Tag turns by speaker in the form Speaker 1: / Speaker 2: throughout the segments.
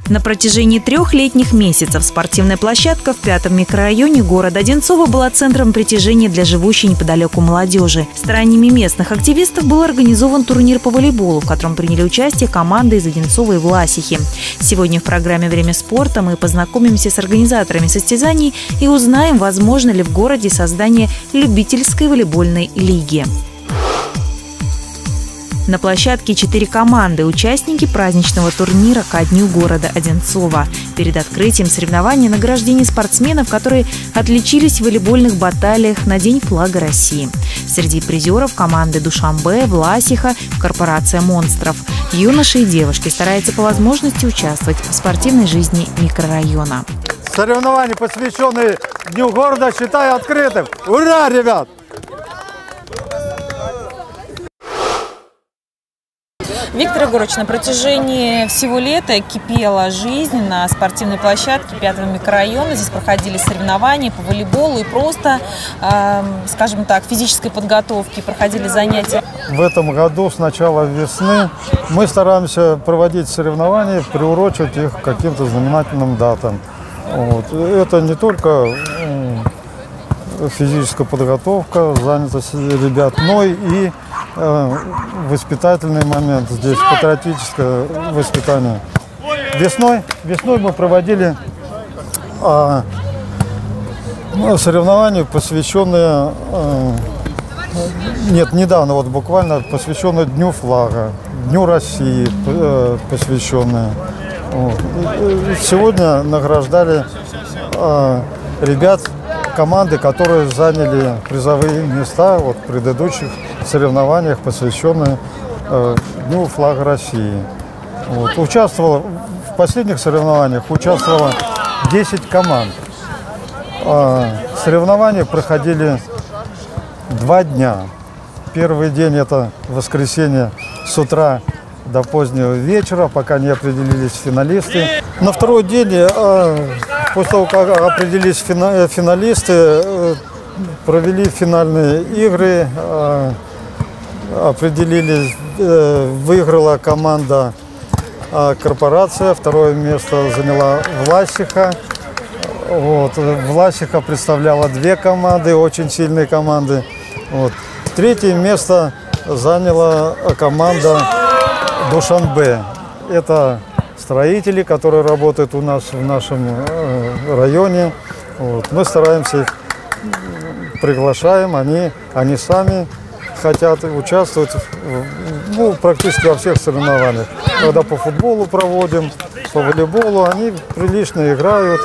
Speaker 1: На протяжении 3 летних месяцев спортивная площадка в 5-м микрорайоне города Одинцово была центром притяжения для живущей неподалеку молодежи. Стараниями местных активистов был организован турнир по волейболу, в котором приняли участие команды из Одинцова и Власихи. Сегодня в программе «Время спорта» мы познакомимся с организаторами состязаний и узнаем, возможно ли в городе создание любительской волейбольной лиги. На площадке 4 команды – участники праздничного турнира ко дню города Одинцова. Перед открытием соревнований награждение спортсменов, которые отличились в волейбольных баталиях на День флага России. Среди призеров команды Душанбе, Власиха, корпорация монстров. Юноши и девушки стараются по возможности участвовать в спортивной жизни микрорайона.
Speaker 2: Соревнования, посвященные Дню города, считаю открытым. Ура, ребят!
Speaker 3: Виктор Егорович, на протяжении всего лета кипела жизнь на спортивной площадке 5-го микрорайона. Здесь проходили соревнования по волейболу и просто, скажем так, физической подготовки, проходили занятия.
Speaker 2: В этом году с начала весны мы стараемся проводить соревнования, приурочивать их к каким-то знаменательным датам. Вот. Это не только физическая подготовка, занятость ребят, но и воспитательный момент, здесь патриотическое воспитание. Весной мы проводили соревнования, посвященные, недавно, вот буквально посвященные Дню флага, Дню России посвященные. Вот. Сегодня награждали ребят, команды, которые заняли призовые места в предыдущих соревнованиях, посвященных Дню флага России. Вот. В последних соревнованиях участвовало 10 команд. Соревнования проходили 2 дня. Первый день – это воскресенье с утра до позднего вечера, пока не определились финалисты. На второй день, после того, как определились финалисты, провели финальные игры, определились, выиграла команда «Корпорация», второе место заняла Власиха. Вот. Власиха представляла 2 команды, очень сильные команды. Вот. Третье место заняла команда Душанбе. Это строители, которые работают у нас в нашем районе. Вот. Мы стараемся их, приглашаем, они сами хотят участвовать практически во всех соревнованиях. Когда по футболу проводим, по волейболу, они прилично играют.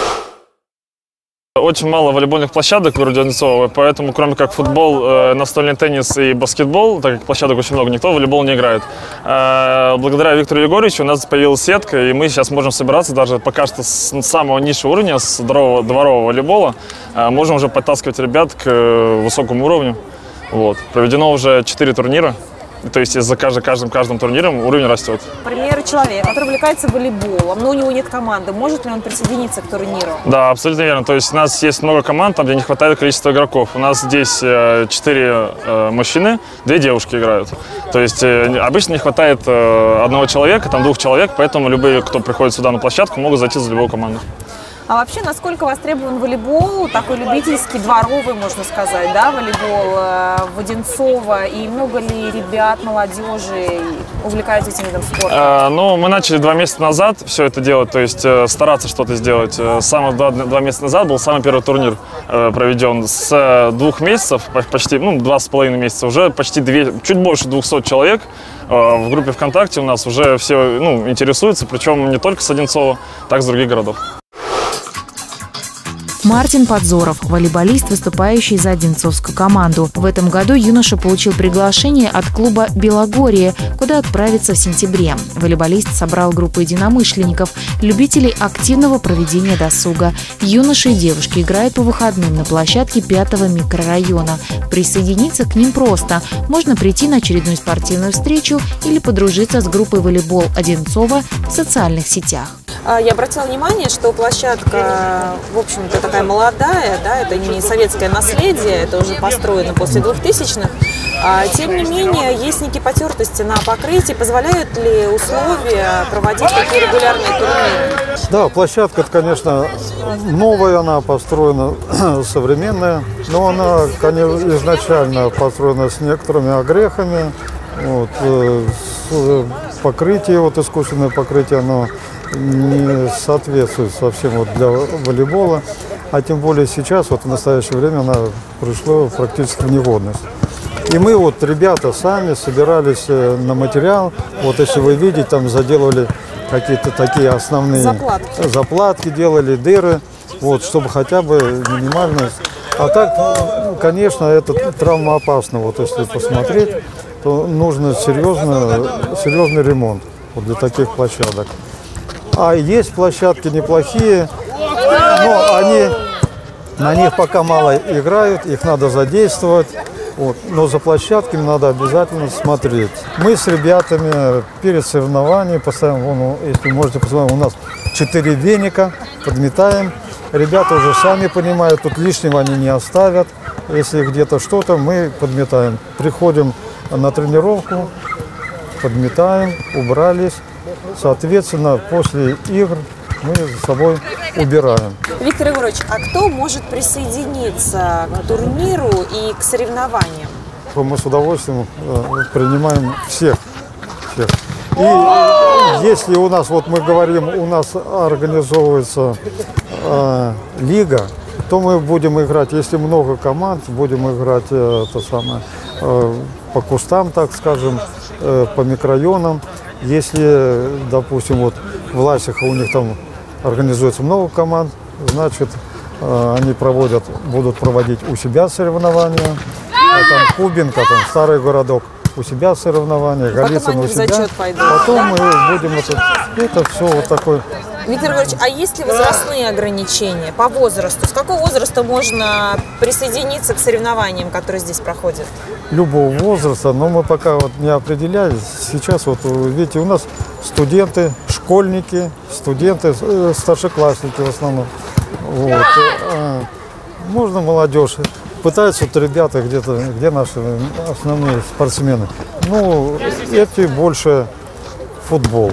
Speaker 4: Очень мало волейбольных площадок в городе Одинцово, поэтому кроме как футбол, настольный теннис и баскетбол, так как площадок очень много, никто в волейбол не играет. Благодаря Виктору Егоровичу у нас появилась сетка, и мы сейчас можем собираться даже пока что с самого низшего уровня, с дворового волейбола, можем уже подтаскивать ребят к высокому уровню. Вот. Проведено уже 4 турнира. То есть за каждым турниром уровень растет.
Speaker 3: Например, человек, который увлекается волейболом, но у него нет команды, может ли он присоединиться к турниру?
Speaker 4: Да, абсолютно верно. То есть у нас есть много команд, там, где не хватает количества игроков. У нас здесь 4 мужчины, 2 девушки играют. То есть обычно не хватает 1 человека, там 2 человек, поэтому любые, кто приходит сюда на площадку, могут зайти за любую команду.
Speaker 3: А вообще, насколько востребован волейбол, такой любительский, дворовый, можно сказать, да, волейбол в Одинцово? И много ли ребят, молодежи увлекаются этим видом спорта?
Speaker 4: Мы начали 2 месяца назад все это делать, то есть стараться что-то сделать. 2 месяца назад был самый первый турнир проведен. С 2 месяцев, почти 2,5 месяца, уже почти чуть больше 200 человек в группе ВКонтакте у нас уже все интересуются, причем не только с Одинцова, так и с других городов.
Speaker 1: Мартин Подзоров – волейболист, выступающий за одинцовскую команду. В этом году юноша получил приглашение от клуба «Белогорье», куда отправиться в сентябре. Волейболист собрал группу единомышленников, любителей активного проведения досуга. Юноши и девушки играют по выходным на площадке 5-го микрорайона. Присоединиться к ним просто. Можно прийти на очередную спортивную встречу или подружиться с группой «Волейбол Одинцова» в социальных сетях.
Speaker 3: Я обратила внимание, что площадка, в общем-то, такая молодая, да, это не советское наследие, это уже построено после 2000-х. Тем не менее, есть некие потертости на покрытии. Позволяют ли условия проводить такие регулярные турниры?
Speaker 2: Да, площадка, конечно, новая, она построена, современная, но она, конечно, изначально построена с некоторыми огрехами. Вот, покрытие, вот искусственное покрытие, оно не соответствует совсем вот для волейбола, а тем более сейчас, вот в настоящее время, она пришла практически в негодность. И мы вот, ребята, сами собирались на материал, вот если вы видите, там заделывали какие-то такие основные заплатки делали, дыры, вот, чтобы хотя бы минимально. А так, конечно, это травмоопасно, вот если посмотреть, то нужно серьезный ремонт вот для таких площадок. А есть площадки неплохие, но на них пока мало играют, их надо задействовать. Вот. Но за площадками надо обязательно смотреть. Мы с ребятами перед соревнованием поставим, если можете посмотреть, у нас 4 веника, подметаем. Ребята уже сами понимают, тут лишнего они не оставят. Если где-то что-то, мы подметаем. Приходим на тренировку, подметаем, убрались. Соответственно, после игр мы за собой убираем.
Speaker 3: Виктор Егорович, а кто может присоединиться к турниру и к соревнованиям?
Speaker 2: Мы с удовольствием принимаем всех. И если у нас, вот мы говорим, у нас организовывается лига, то мы будем играть, если много команд, будем играть по кустам, так скажем, по микрорайонам. Если, допустим, вот в Ласихах у них там организуется много команд, значит, они будут проводить у себя соревнования. А там Кубинка, там Старый Городок, у себя соревнования, Голицын у себя. Потом мы будем это все вот такое.
Speaker 3: Виктор Егорович, а есть ли возрастные ограничения по возрасту? С какого возраста можно присоединиться к соревнованиям, которые здесь проходят?
Speaker 2: Любого возраста, но мы пока вот не определялись. Сейчас вот, видите, у нас студенты, школьники, студенты, старшеклассники в основном. Вот. Можно молодежь. Пытаются вот ребята где наши основные спортсмены. Ну, эти больше футбол.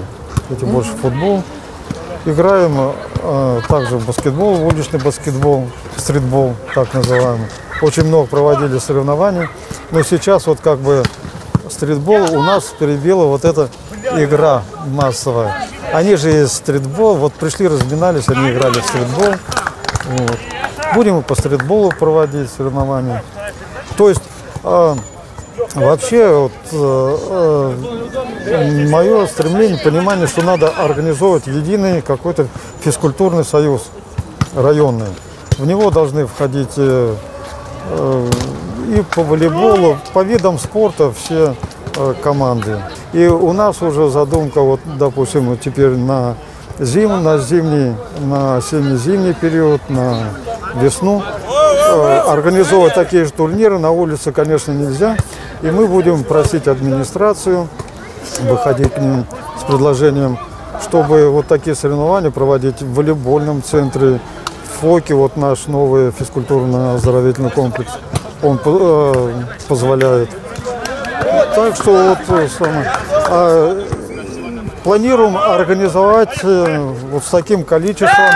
Speaker 2: Играем также в баскетбол, уличный баскетбол, стритбол, так называемый. Очень много проводили соревнований. Но сейчас вот как бы стритбол у нас перебила вот эта игра массовая. Они же из стритбол, вот пришли, разминались, они играли в стритбол. Вот. Будем и по стритболу проводить соревнования. То есть вообще вот, мое стремление, понимание, что надо организовывать единый какой-то физкультурный союз районный. В него должны входить и по волейболу, по видам спорта все команды. И у нас уже задумка, вот, допустим, теперь на осенне-зимний период, на весну организовывать такие же турниры. На улице, конечно, нельзя. И мы будем просить администрацию выходить к ним с предложением, чтобы вот такие соревнования проводить в волейбольном центре, в ФОКе, вот наш новый физкультурно-оздоровительный комплекс, он позволяет. Так что вот планируем организовать вот с таким количеством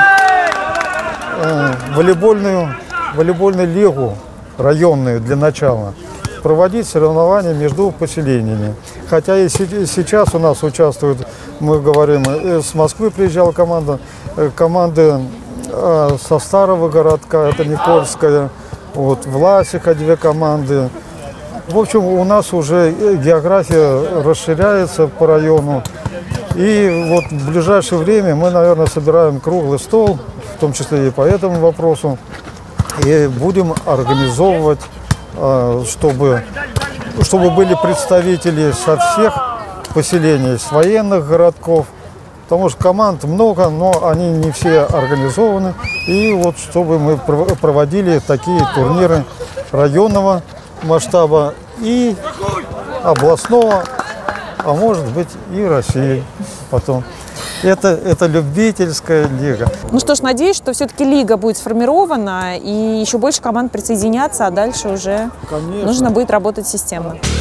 Speaker 2: волейбольную лигу районную для начала. Проводить соревнования между поселениями. Хотя и сейчас у нас участвуют, мы говорим, с Москвы приезжала команды со Старого Городка, это Никольская, вот, в Ласихах 2 команды. В общем, у нас уже география расширяется по району. И вот в ближайшее время мы, наверное, собираем круглый стол, в том числе и по этому вопросу, и будем организовывать, чтобы были представители со всех поселений, с военных городков, потому что команд много, но они не все организованы. И вот чтобы мы проводили такие турниры районного масштаба и областного, а может быть и России потом. Это любительская лига.
Speaker 3: Ну что ж, надеюсь, что все-таки лига будет сформирована и еще больше команд присоединятся, а дальше уже нужно будет работать системно.